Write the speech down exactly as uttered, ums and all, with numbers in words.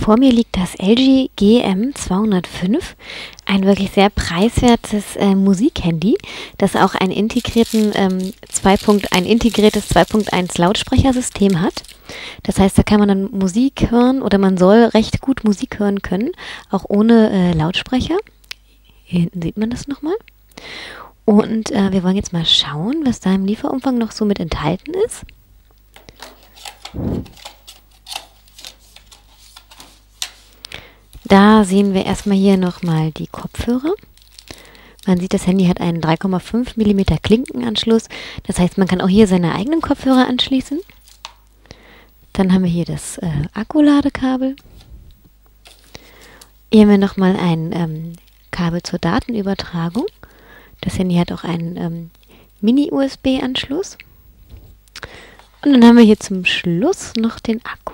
Vor mir liegt das L G G M zweihundertfünf, ein wirklich sehr preiswertes äh, Musikhandy, das auch einen integrierten, ähm, zwei. ein integriertes zwei Punkt eins Lautsprechersystem hat. Das heißt, da kann man dann Musik hören oder man soll recht gut Musik hören können, auch ohne äh, Lautsprecher. Hier hinten sieht man das nochmal. Und äh, wir wollen jetzt mal schauen, was da im Lieferumfang noch so mit enthalten ist. Da sehen wir erstmal hier nochmal die Kopfhörer. Man sieht, das Handy hat einen drei Komma fünf Millimeter Klinkenanschluss. Das heißt, man kann auch hier seine eigenen Kopfhörer anschließen. Dann haben wir hier das äh, Akkuladekabel. Hier haben wir nochmal ein ähm, Kabel zur Datenübertragung. Das Handy hat auch einen ähm, Mini-U S B-Anschluss. Und dann haben wir hier zum Schluss noch den Akku.